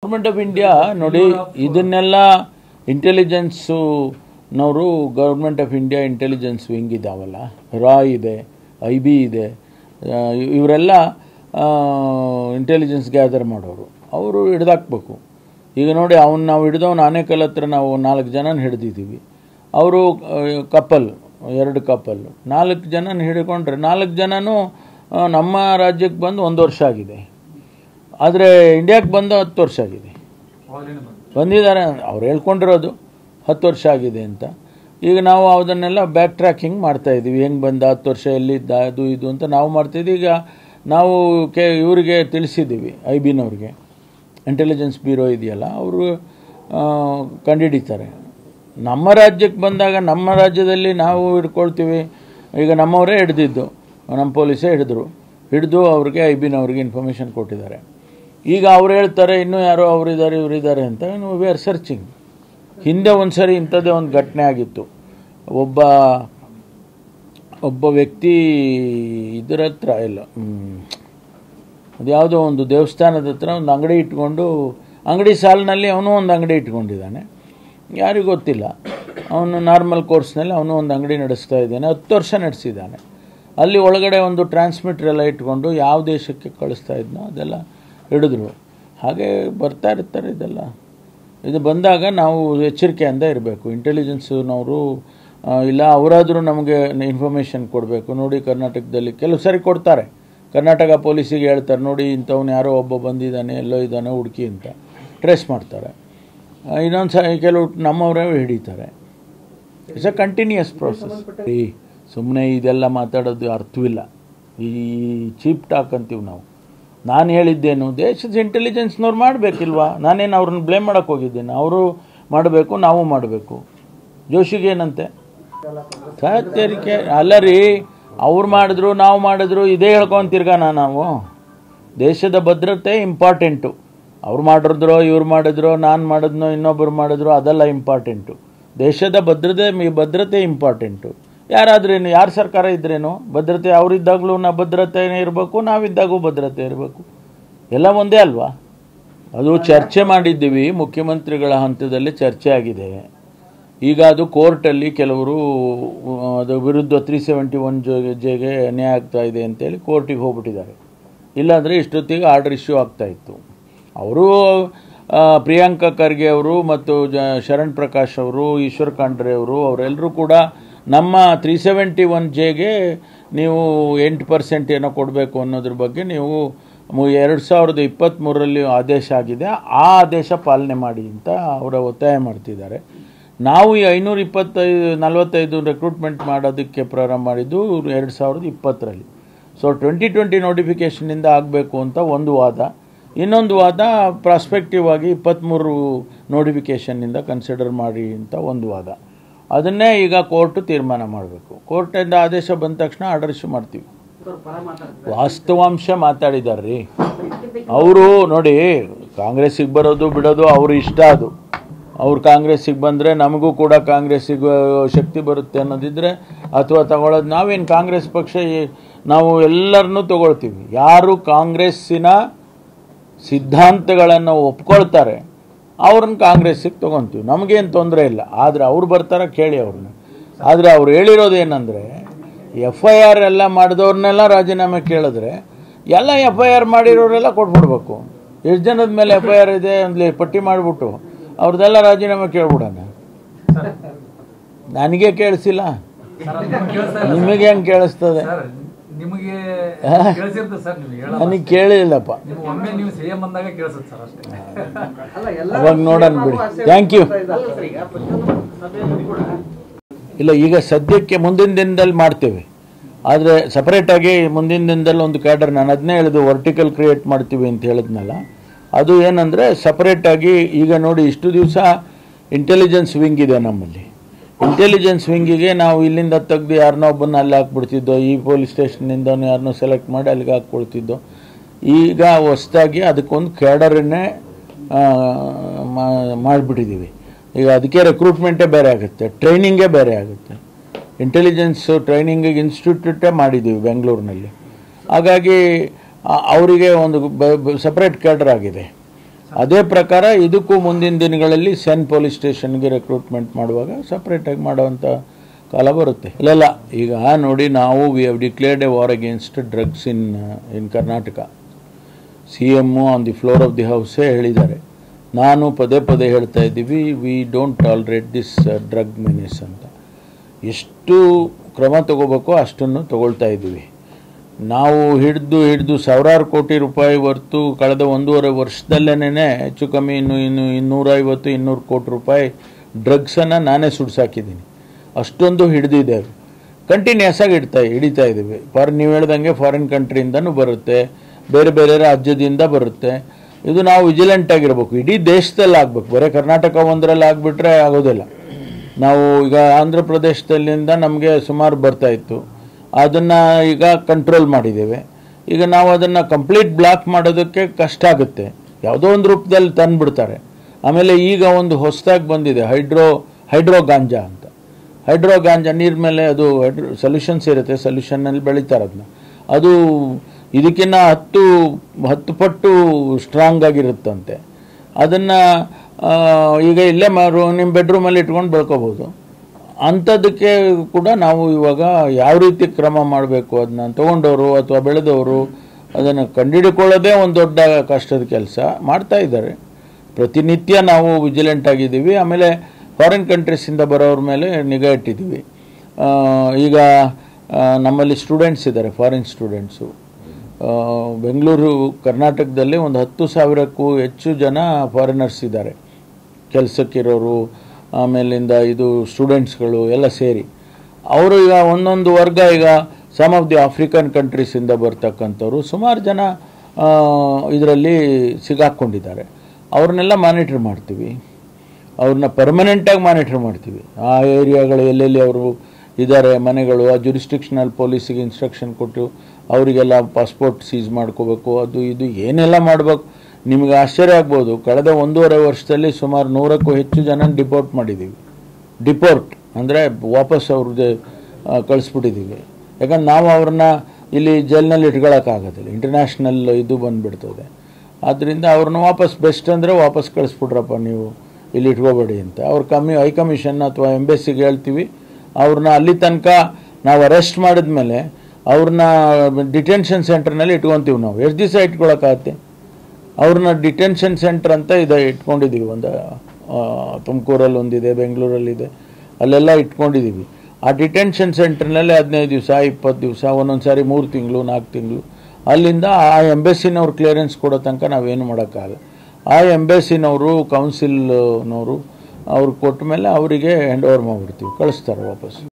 Government of India ನೋಡಿ ಇದನ್ನೆಲ್ಲ ಇಂಟೆಲಿಜೆನ್ಸ್ನವರು government of India intelligence wing ಇದಾವಲ್ಲ, ರಾ ಇದೆ, IB ಇದೆ, ಇವರೆಲ್ಲ ಇಂಟೆಲಿಜೆನ್ಸ್ ಗ್ಯಾದರ್ ಮಾಡೋರು. ಅವರು ಹಿಡ್ದಾಕ್ಬೇಕು. ಈಗ ನೋಡಿ ನಾವು ಹಿಡಿದವನು ಆನೇಕಲ್ ಹತ್ರ ನಾವು 4 ಜನನ ಹಿಡಿದಿದ್ದೀವಿ. ಅವರು ಕಪಲ್ 2 ಕಪಲ್ 4 ಜನನ ಹಿಡ್ಕೊಂಡ್ರೆ 4 ಜನನೂ ನಮ್ಮ ರಾಜ್ಯಕ್ಕೆ ಬಂದು 1 ವರ್ಷ ಆಗಿದೆ. ಆದರೆ ಇಂಡಿಯಾಕ್ಕೆ ಬಂದು 10 ವರ್ಷ ಆಗಿದೆ. ಬಂದಿದ್ದಾರೆ, ಅವ್ರು ಹೇಳ್ಕೊಂಡಿರೋದು 10 ವರ್ಷ ಆಗಿದೆ ಅಂತ. ಈಗ ನಾವು ಅದನ್ನೆಲ್ಲ ಬ್ಯಾಕ್ ಟ್ರ್ಯಾಕಿಂಗ್ ಮಾಡ್ತಾಯಿದ್ದೀವಿ. ಹೆಂಗೆ ಬಂದ, 10 ವರ್ಷ ಎಲ್ಲಿದ್ದ, ಅದು ಇದು ಅಂತ ನಾವು ಮಾಡ್ತಾಯಿದ್ದೀವಿ. ಈಗ ನಾವು ಇವರಿಗೆ ತಿಳಿಸಿದ್ದೀವಿ, IBನವ್ರಿಗೆ, ಇಂಟೆಲಿಜೆನ್ಸ್ ಬ್ಯೂರೋ ಇದೆಯಲ್ಲ, ಅವರು ಕಂಡುಹಿಡಿತಾರೆ. ನಮ್ಮ ರಾಜ್ಯಕ್ಕೆ ಬಂದಾಗ ನಮ್ಮ ರಾಜ್ಯದಲ್ಲಿ ನಾವು ಹಿಡ್ಕೊಳ್ತೀವಿ. ಈಗ ನಮ್ಮವರೇ ಹಿಡ್ದಿದ್ದು, ನಮ್ಮ ಪೊಲೀಸೇ ಹಿಡಿದು ಅವ್ರಿಗೆ IBನವ್ರಿಗೆ ಇನ್ಫಾರ್ಮೇಷನ್ ಕೊಟ್ಟಿದ್ದಾರೆ. ಈಗ ಅವ್ರು ಹೇಳ್ತಾರೆ ಇನ್ನೂ ಯಾರೋ ಅವರಿದ್ದಾರೆ ಇವರಿದ್ದಾರೆ ಅಂತ. We are searching. ಹಿಂದೆ ಒಂದು ಸರಿ ಇಂಥದ್ದೇ ಒಂದು ಘಟನೆ ಆಗಿತ್ತು. ಒಬ್ಬ ವ್ಯಕ್ತಿ ಇದರ ಹತ್ರ ಇಲ್ಲ, ಅದು ಯಾವುದೋ ಒಂದು ದೇವಸ್ಥಾನದ ಹತ್ರ ಒಂದು ಅಂಗಡಿ ಇಟ್ಕೊಂಡು, ಅಂಗಡಿ ಸಾಲಿನಲ್ಲಿ ಅವನು ಒಂದು ಅಂಗಡಿ ಇಟ್ಕೊಂಡಿದ್ದಾನೆ. ಯಾರಿಗೂ ಗೊತ್ತಿಲ್ಲ. ಅವನು ನಾರ್ಮಲ್ ಕೋರ್ಸ್ನಲ್ಲಿ ಅವನು ಒಂದು ಅಂಗಡಿ ನಡೆಸ್ತಾ ಇದ್ದಾನೆ. 10 ವರ್ಷ ನಡೆಸಿದ್ದಾನೆ. ಅಲ್ಲಿ ಒಳಗಡೆ ಒಂದು ಟ್ರಾನ್ಸ್ಮಿಟರ್ ಎಲ್ಲ ಇಟ್ಕೊಂಡು ಯಾವ ದೇಶಕ್ಕೆ ಕಳಿಸ್ತಾ ಇದ್ನೋ ಅದೆಲ್ಲ ಹಿಡಿದ್ರು. ಹಾಗೆ ಬರ್ತಾ ಇರ್ತಾರೆ ಇದೆಲ್ಲ. ಇದು ಬಂದಾಗ ನಾವು ಎಚ್ಚರಿಕೆಯಿಂದ ಇರಬೇಕು. ಇಂಟೆಲಿಜೆನ್ಸ್ನವರು ಇಲ್ಲ ಅವರಾದರೂ ನಮಗೆ ಇನ್ಫಾರ್ಮೇಷನ್ ಕೊಡಬೇಕು. ನೋಡಿ ಕರ್ನಾಟಕದಲ್ಲಿ ಕೆಲವು ಸರಿ ಕೊಡ್ತಾರೆ. ಕರ್ನಾಟಕ ಪೊಲೀಸಿಗೆ ಹೇಳ್ತಾರೆ, ನೋಡಿ ಇಂಥವ್ನು ಯಾರೋ ಒಬ್ಬ ಬಂದಿದ್ದಾನೆ, ಎಲ್ಲೋ ಇದ್ದಾನೆ, ಹುಡುಕಿ ಅಂತ ಟ್ರೇಸ್ ಮಾಡ್ತಾರೆ. ಇನ್ನೊಂದು ಸರಿ ಕೆಲವು ನಮ್ಮವರೇ ಹಿಡಿತಾರೆ. It's a continuous process. ಸುಮ್ಮನೆ ಇದೆಲ್ಲ ಮಾತಾಡೋದು ಅರ್ಥವಿಲ್ಲ. ಈ ಚೀಪ್ ಟಾಕ್ ಅಂತೀವಿ ನಾವು. ನಾನು ಹೇಳಿದ್ದೇನು, ದೇಶದ ಇಂಟೆಲಿಜೆನ್ಸ್ನವ್ರು ಮಾಡಬೇಕಿಲ್ವಾ? ನಾನೇನು ಅವ್ರನ್ನ ಬ್ಲೇಮ್ ಮಾಡೋಕ್ಕೆ ಹೋಗಿದ್ದೇನೆ. ಅವರು ಮಾಡಬೇಕು, ನಾವು ಮಾಡಬೇಕು. ಜೋಶಿಗೇನಂತೆ ಸಹಚರಿಕೆ ಅಲ್ಲ ರೀ. ಅವ್ರು ಮಾಡಿದ್ರು, ನಾವು ಮಾಡಿದ್ರು, ಇದೇ ಹೇಳ್ಕೊಂತಿರ್ಗಾನ ನಾವು. ದೇಶದ ಭದ್ರತೆ ಇಂಪಾರ್ಟೆಂಟು. ಅವ್ರು ಮಾಡಿದ್ರೋ, ಇವ್ರು ಮಾಡಿದ್ರೋ, ನಾನು ಮಾಡಿದ್ನೋ, ಇನ್ನೊಬ್ಬರು ಮಾಡಿದ್ರು, ಅದೆಲ್ಲ ಇಂಪಾರ್ಟೆಂಟು. ದೇಶದ ಭದ್ರತೆ ಇಂಪಾರ್ಟೆಂಟು. ಯಾರಾದ್ರೇನು, ಯಾರು ಸರ್ಕಾರ ಇದ್ರೇನು ಭದ್ರತೆ, ಅವರಿದ್ದಾಗಲೂ ಭದ್ರತೆನೇ ಇರಬೇಕು, ನಾವಿದ್ದಾಗೂ ಭದ್ರತೆ ಇರಬೇಕು. ಎಲ್ಲ ಒಂದೇ ಅಲ್ವಾ? ಅದು ಚರ್ಚೆ ಮಾಡಿದ್ದೀವಿ, ಮುಖ್ಯಮಂತ್ರಿಗಳ ಹಂತದಲ್ಲಿ ಚರ್ಚೆ ಆಗಿದೆ. ಈಗ ಅದು ಕೋರ್ಟಲ್ಲಿ ಕೆಲವರು ಅದು ವಿರುದ್ಧ 371Jಗೆ ಅನ್ಯಾಯ ಆಗ್ತಾ ಇದೆ ಅಂತೇಳಿ ಕೋರ್ಟಿಗೆ ಹೋಗ್ಬಿಟ್ಟಿದ್ದಾರೆ. ಇಲ್ಲಾಂದರೆ ಇಷ್ಟೊತ್ತಿಗೆ ಆರ್ಡರ್ ಇಶ್ಯೂ ಆಗ್ತಾಯಿತ್ತು. ಅವರು ಪ್ರಿಯಾಂಕಾ ಖರ್ಗೆ ಅವರು ಮತ್ತು ಶರಣ್ ಪ್ರಕಾಶ್ ಅವರು, ಈಶ್ವರ್ ಖಂಡ್ರೆ ಅವರು, ಅವರೆಲ್ಲರೂ ಕೂಡ ನಮ್ಮ 371Jಗೆ ನೀವು 8% ಏನೋ ಕೊಡಬೇಕು ಅನ್ನೋದ್ರ ಬಗ್ಗೆ ನೀವು 2023ರಲ್ಲಿ ಆದೇಶ ಆಗಿದೆ, ಆ ಆದೇಶ ಪಾಲನೆ ಮಾಡಿ ಅಂತ ಅವರ ಒತ್ತಾಯ ಮಾಡ್ತಿದ್ದಾರೆ. ನಾವು ಈ 545 ರೆಕ್ರೂಟ್ಮೆಂಟ್ ಮಾಡೋದಕ್ಕೆ ಪ್ರಾರಂಭ ಮಾಡಿದ್ದು 2020ರಲ್ಲಿ. ಸೊ 2020 ನೋಟಿಫಿಕೇಷನಿಂದ ಆಗಬೇಕು ಅಂತ ಒಂದು ವಾದ. ಇನ್ನೊಂದು ವಾದ ಪ್ರಾಸ್ಪೆಕ್ಟಿವ್ ಆಗಿ 23 ನೋಟಿಫಿಕೇಷನ್ನಿಂದ ಕನ್ಸಿಡರ್ ಮಾಡಿ ಅಂತ ಒಂದು ವಾದ. ಅದನ್ನೇ ಈಗ ಕೋರ್ಟು ತೀರ್ಮಾನ ಮಾಡಬೇಕು. ಕೋರ್ಟಿಂದ ಆದೇಶ ಬಂದ ತಕ್ಷಣ ಆರ್ಡರ್ ಇಶ್ಯೂ ಮಾಡ್ತೀವಿ. ವಾಸ್ತವಾಂಶ ಮಾತಾಡಿದ್ದಾರೆ ರೀ ಅವರು. ನೋಡಿ, ಕಾಂಗ್ರೆಸ್ಸಿಗೆ ಬರೋದು ಬಿಡೋದು ಅವ್ರ ಇಷ್ಟ. ಅದು ಅವ್ರು ಕಾಂಗ್ರೆಸ್ಸಿಗೆ ಬಂದರೆ ನಮಗೂ ಕೂಡ ಕಾಂಗ್ರೆಸ್ಸಿಗೆ ಶಕ್ತಿ ಬರುತ್ತೆ ಅನ್ನೋದಿದ್ರೆ, ಅಥವಾ ತಗೊಳ್ಳೋದು, ನಾವೇನು ಕಾಂಗ್ರೆಸ್ ಪಕ್ಷ ನಾವು ಎಲ್ಲರನ್ನೂ ತಗೊಳ್ತೀವಿ. ಯಾರು ಕಾಂಗ್ರೆಸ್ಸಿನ ಸಿದ್ಧಾಂತಗಳನ್ನು ಒಪ್ಕೊಳ್ತಾರೆ ಅವ್ರನ್ನ ಕಾಂಗ್ರೆಸ್ಸಿಗೆ ತೊಗೊತೀವಿ, ನಮಗೇನು ತೊಂದರೆ ಇಲ್ಲ. ಆದರೆ ಅವ್ರು ಬರ್ತಾರೆ ಕೇಳಿ ಅವ್ರನ್ನ. ಆದರೆ ಅವ್ರು ಹೇಳಿರೋದೇನೆಂದರೆ, FIR ಎಲ್ಲ ಮಾಡಿದವ್ರನ್ನೆಲ್ಲ ರಾಜೀನಾಮೆ ಕೇಳಿದ್ರೆ ಎಲ್ಲ FIR ಮಾಡಿರೋರೆಲ್ಲ ಕೊಟ್ಬಿಡ್ಬೇಕು. ಎಷ್ಟು ಜನದ ಮೇಲೆ FIR ಇದೆ ಅಂದರೆ ಪಟ್ಟಿ ಮಾಡಿಬಿಟ್ಟು ಅವ್ರದ್ದೆಲ್ಲ ರಾಜೀನಾಮೆ ಕೇಳ್ಬಿಡೋಣ. ನನಗೆ ಕೇಳಿಸಿಲ್ಲ, ನಿಮಗೆ ಹೆಂಗೆ ಕೇಳಿಸ್ತದೆ? ನನಗೆ ಕೇಳಿಲ್ಲಪ್ಪ. ಅವಾಗ ನೋಡೋಣ ಬಿಡಿ. Thank you. ಇಲ್ಲ, ಈಗ ಸದ್ಯಕ್ಕೆ ಮುಂದಿನ ದಿನದಲ್ಲಿ ಮಾಡ್ತೇವೆ. ಆದರೆ ಸಪ್ರೇಟಾಗಿ ಮುಂದಿನ ದಿನದಲ್ಲಿ ಒಂದು ಕ್ಯಾಡರ್, ನಾನು ಅದನ್ನೇ ಹೇಳಿದ್ದು, ವರ್ಟಿಕಲ್ ಕ್ರಿಯೇಟ್ ಮಾಡ್ತೀವಿ ಅಂತ ಹೇಳಿದ್ನಲ್ಲ, ಅದು ಏನಂದರೆ ಸಪ್ರೇಟಾಗಿ. ಈಗ ನೋಡಿ, ಇಷ್ಟು ದಿವಸ ಇಂಟೆಲಿಜೆನ್ಸ್ ವಿಂಗ್ ಇದೆ ನಮ್ಮಲ್ಲಿ. ಇಂಟೆಲಿಜೆನ್ಸ್ ವಿಂಗಿಗೆ ನಾವು ಇಲ್ಲಿಂದ ತೆಗೆದು ಯಾರನ್ನೋ ಒಬ್ಬನ್ನ ಅಲ್ಲಿ ಹಾಕ್ಬಿಡ್ತಿದ್ದೋ, ಈ ಪೊಲೀಸ್ ಸ್ಟೇಷನ್ನಿಂದ ಯಾರನ್ನೋ ಸೆಲೆಕ್ಟ್ ಮಾಡಿ ಅಲ್ಲಿಗೆ ಹಾಕ್ಕೊಳ್ತಿದ್ದೋ. ಈಗ ಹೊಸದಾಗಿ ಅದಕ್ಕೊಂದು ಕ್ಯಾಡರನ್ನೇ ಮಾಡಿಬಿಟ್ಟಿದ್ದೀವಿ. ಈಗ ಅದಕ್ಕೆ ರೆಕ್ರೂಟ್ಮೆಂಟೇ ಬೇರೆ ಆಗುತ್ತೆ, ಟ್ರೈನಿಂಗೇ ಬೇರೆ ಆಗುತ್ತೆ. ಇಂಟೆಲಿಜೆನ್ಸ್ ಟ್ರೈನಿಂಗಿಗೆ ಇನ್ಸ್ಟಿಟ್ಯೂಟೇ ಮಾಡಿದ್ದೀವಿ ಬೆಂಗಳೂರಿನಲ್ಲಿ. ಹಾಗಾಗಿ ಅವರಿಗೆ ಒಂದು ಸಪ್ರೇಟ್ ಕ್ಯಾಡರ್ ಆಗಿದೆ. ಅದೇ ಪ್ರಕಾರ ಇದಕ್ಕೂ ಮುಂದಿನ ದಿನಗಳಲ್ಲಿ ಸೆನ್ ಪೊಲೀಸ್ ಸ್ಟೇಷನ್ಗೆ ರಿಕ್ರೂಟ್ಮೆಂಟ್ ಮಾಡುವಾಗ ಸಪ್ರೇಟಾಗಿ ಮಾಡುವಂಥ ಕಾಲ ಬರುತ್ತೆ. ಇಲ್ಲ ಈಗ ನೋಡಿ, ನಾವು we have declared a war against drugs in Karnataka. CM on the floor of the ಹೌಸೇ ಹೇಳಿದ್ದಾರೆ. ನಾನು ಪದೇ ಪದೇ ಹೇಳ್ತಾ ಇದ್ದೀವಿ, we don't tolerate this drug menace ಅಂತ. ಎಷ್ಟು ಕ್ರಮ ತಗೋಬೇಕೋ ಅಷ್ಟನ್ನು ತಗೊಳ್ತಾ ಇದ್ದೀವಿ. ನಾವು ಹಿಡಿದು ಸಾವಿರಾರು ಕೋಟಿ ರೂಪಾಯಿ ಹೊರತು ಕಳೆದ 1.5 ವರ್ಷದಲ್ಲೇನೆ ಹೆಚ್ಚು ಕಮ್ಮಿ ಇನ್ನು 150-200 ಕೋಟಿ ರೂಪಾಯಿ ಡ್ರಗ್ಸನ್ನು ನಾನೇ ಸುಡ್ಸಾಕಿದ್ದೀನಿ. ಅಷ್ಟೊಂದು ಹಿಡಿದಿದ್ದೇವೆ. ಕಂಟಿನ್ಯೂಸ್ ಆಗಿ ಹಿಡಿತಾ ಇದ್ದೀವಿ. ನೀವು ಹೇಳ್ದಂಗೆ ಫಾರಿನ್ ಕಂಟ್ರಿಯಿಂದನೂ ಬರುತ್ತೆ, ಬೇರೆ ಬೇರೆ ರಾಜ್ಯದಿಂದ ಬರುತ್ತೆ. ಇದು ನಾವು ವಿಜಿಲೆಂಟ್ ಆಗಿರ್ಬೇಕು. ಇಡೀ ದೇಶದಲ್ಲಿ ಆಗಬೇಕು, ಬರೀ ಕರ್ನಾಟಕ ಒಂದರಲ್ಲಿ ಆಗಿಬಿಟ್ರೆ ಆಗೋದಿಲ್ಲ. ನಾವು ಈಗ ಆಂಧ್ರ ಪ್ರದೇಶದಲ್ಲಿಂದ ನಮಗೆ ಸುಮಾರು ಬರ್ತಾಯಿತ್ತು, ಅದನ್ನು ಈಗ ಕಂಟ್ರೋಲ್ ಮಾಡಿದ್ದೇವೆ. ಈಗ ನಾವು ಅದನ್ನು ಕಂಪ್ಲೀಟ್ ಬ್ಲಾಕ್ ಮಾಡೋದಕ್ಕೆ ಕಷ್ಟ ಆಗುತ್ತೆ, ಯಾವುದೋ ಒಂದು ರೂಪದಲ್ಲಿ ತಂದುಬಿಡ್ತಾರೆ. ಆಮೇಲೆ ಈಗ ಒಂದು ಹೊಸದಾಗಿ ಬಂದಿದೆ ಹೈಡ್ರೋ ಗಾಂಜಾ ಅಂತ. ಹೈಡ್ರೋ ಗಾಂಜಾ ನೀರು ಮೇಲೆ ಅದು ಸೊಲ್ಯೂಷನ್ಸ್ ಇರುತ್ತೆ, ಸೊಲ್ಯೂಷನ್ನಲ್ಲಿ ಬೆಳೀತಾರೆ ಅದನ್ನ. ಅದು ಇದಕ್ಕಿಂತ 10 ಪಟ್ಟು ಸ್ಟ್ರಾಂಗ್ ಆಗಿರುತ್ತಂತೆ. ಅದನ್ನು ಈಗ ಇಲ್ಲೇ ನಿಮ್ಮ ಬೆಡ್ರೂಮಲ್ಲಿ ಇಟ್ಕೊಂಡು ಬೆಳ್ಕೋಬೋದು. ಅಂಥದ್ದಕ್ಕೆ ಕೂಡ ನಾವು ಇವಾಗ ಯಾವ ರೀತಿ ಕ್ರಮ ಮಾಡಬೇಕು ಅದನ್ನ ತೊಗೊಂಡವರು ಅಥವಾ ಬೆಳೆದವರು ಅದನ್ನು ಕಂಡುಹಿಡ್ಕೊಳ್ಳೋದೇ ಒಂದು ದೊಡ್ಡ ಕಷ್ಟದ ಕೆಲಸ ಮಾಡ್ತಾ ಇದ್ದಾರೆ. ಪ್ರತಿನಿತ್ಯ ನಾವು ವಿಜಿಲೆಂಟ್ ಆಗಿದ್ದೀವಿ. ಆಮೇಲೆ ಫಾರಿನ್ ಕಂಟ್ರೀಸಿಂದ ಬರೋರ ಮೇಲೆ ನಿಗಾ ಇಟ್ಟಿದ್ದೀವಿ. ಈಗ ನಮ್ಮಲ್ಲಿ ಸ್ಟೂಡೆಂಟ್ಸ್ ಇದ್ದಾರೆ, ಫಾರಿನ್ ಸ್ಟೂಡೆಂಟ್ಸು. ಬೆಂಗಳೂರು ಕರ್ನಾಟಕದಲ್ಲಿ ಒಂದು 10,000ಕ್ಕೂ ಹೆಚ್ಚು ಜನ ಫಾರಿನರ್ಸ್ ಇದ್ದಾರೆ, ಕೆಲಸಕ್ಕಿರೋರು, ಆಮೇಲಿಂದ ಇದು ಸ್ಟೂಡೆಂಟ್ಸ್ಗಳು ಎಲ್ಲ ಸೇರಿ. ಅವರು ಈಗ ಒಂದೊಂದು ವರ್ಗ, ಈಗ ಸಮ್ ಆಫ್ ದಿ ಆಫ್ರಿಕನ್ ಕಂಟ್ರೀಸಿಂದ ಬರ್ತಕ್ಕಂಥವ್ರು ಸುಮಾರು ಜನ ಇದರಲ್ಲಿ ಸಿಗಾಕ್ಕೊಂಡಿದ್ದಾರೆ. ಅವ್ರನ್ನೆಲ್ಲ ಮಾನಿಟ್ರ್ ಮಾಡ್ತೀವಿ, ಅವ್ರನ್ನ ಪರ್ಮನೆಂಟಾಗಿ ಮಾನಿಟ್ರ್ ಮಾಡ್ತೀವಿ. ಆ ಏರಿಯಾಗಳು ಎಲ್ಲೆಲ್ಲಿ ಅವರು ಇದ್ದಾರೆ ಮನೆಗಳು, ಆ ಜುರಿಸ್ಟಿಕ್ಷನಲ್ ಪೊಲೀಸಿಗೆ ಇನ್ಸ್ಟ್ರಕ್ಷನ್ ಕೊಟ್ಟು ಅವರಿಗೆಲ್ಲ ಪಾಸ್ಪೋರ್ಟ್ ಸೀಸ್ ಮಾಡ್ಕೋಬೇಕು, ಅದು ಇದು ಏನೆಲ್ಲ ಮಾಡಬೇಕು. ನಿಮಗೆ ಆಶ್ಚರ್ಯ ಆಗ್ಬೋದು, ಕಳೆದ 1.5 ವರ್ಷದಲ್ಲಿ ಸುಮಾರು 100ಕ್ಕೂ ಹೆಚ್ಚು ಜನ ಡಿಪೋರ್ಟ್ ಮಾಡಿದ್ದೀವಿ. ಡಿಪೋರ್ಟ್ ಅಂದರೆ ವಾಪಸ್ ಅವ್ರಿಗೆ ಕಳಿಸ್ಬಿಟ್ಟಿದ್ದೀವಿ. ಯಾಕಂದ್ರೆ ನಾವು ಅವ್ರನ್ನ ಇಲ್ಲಿ ಜೈಲಿನಲ್ಲಿ ಇಟ್ಕೊಳ್ಳೋಕ್ಕಾಗೋದಿಲ್ಲ, ಇಂಟರ್ನ್ಯಾಷನಲ್ ಇದು ಬಂದುಬಿಡ್ತದೆ. ಆದ್ದರಿಂದ ಅವ್ರನ್ನ ವಾಪಸ್ ಬೆಸ್ಟ್ ಅಂದರೆ ವಾಪಸ್ ಕಳಿಸ್ಬಿಟ್ರಪ್ಪ, ನೀವು ಇಲ್ಲಿ ಇಟ್ಕೋಬೇಡಿ ಅಂತ ಅವ್ರು ಹೈಕಮಿಷನ್ ಅಥವಾ ಎಂಬೆಸಿಗೆ ಹೇಳ್ತೀವಿ. ಅವ್ರನ್ನ ಅಲ್ಲಿ ತನಕ ನಾವು ಅರೆಸ್ಟ್ ಮಾಡಿದ್ಮೇಲೆ ಅವ್ರನ್ನ ಡಿಟೆನ್ಷನ್ ಸೆಂಟರ್ನಲ್ಲಿ ಇಟ್ಕೊತೀವಿ. ನಾವು ಎಷ್ಟು ದಿವಸ ಇಟ್ಕೊಳ್ಳೋಕ್ಕಾಗತ್ತೆ? ಅವ್ರನ್ನ ಡಿಟೆನ್ಷನ್ ಸೆಂಟರ್ ಅಂತ ಇಟ್ಕೊಂಡಿದ್ದೀವಿ. ಒಂದು ತುಮಕೂರಲ್ಲಿ ಒಂದಿದೆ, ಬೆಂಗಳೂರಲ್ಲಿದೆ, ಅಲ್ಲೆಲ್ಲ ಇಟ್ಕೊಂಡಿದ್ದೀವಿ. ಆ ಡಿಟೆನ್ಷನ್ ಸೆಂಟರ್ನಲ್ಲಿ 15 ದಿವಸ 20 ದಿವಸ, ಒಂದೊಂದು ಸಾರಿ 3 ತಿಂಗಳು 4 ತಿಂಗಳು. ಅಲ್ಲಿಂದ ಆ ಎಂಬೆಸಿನವ್ರು ಕ್ಲಿಯರೆನ್ಸ್ ಕೊಡೋ ತನಕ ನಾವೇನು ಮಾಡೋಕ್ಕಾಗಲ್ಲ. ಆ ಎಂಬೆಸಿನವರು ಕೌನ್ಸಿಲ್ನವರು ಅವ್ರು ಕೊಟ್ಟ ಮೇಲೆ ಅವರಿಗೆ ಹ್ಯಾಂಡ್ ಓವರ್ ಮಾಡಿಬಿಡ್ತೀವಿ, ಕಳಿಸ್ತಾರೆ ವಾಪಸ್.